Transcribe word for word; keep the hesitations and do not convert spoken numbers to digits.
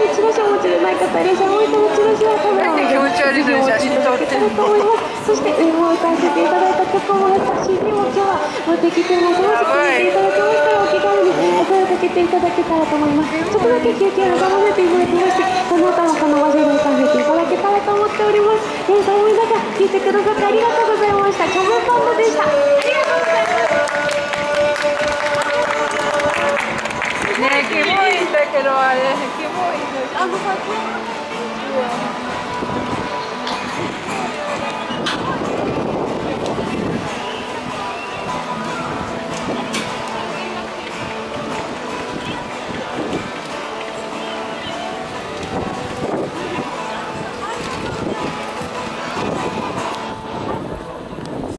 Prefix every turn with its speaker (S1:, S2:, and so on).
S1: チラシをお持ちでない方いらっしゃいましたら、チラシはカメラを
S2: 気持ち悪い写真撮ってる
S1: と思います。そして、もう歌わせていただいた曲も シーディー も今日は持ってきてます。もし聴いていただけましたら、お気軽にお声をかけていただけたらと思います。ちょっとだけ休憩を挟ませていただきまして、この後もこの場所で歌わせていただけたらと思っております。皆さん、思いながら聴いてくださってありがとうございました。チョモバンドでした。ありがとうございます。
S2: ねえ、キモいんだけど、あれ、キモいんだけど。
S1: あの、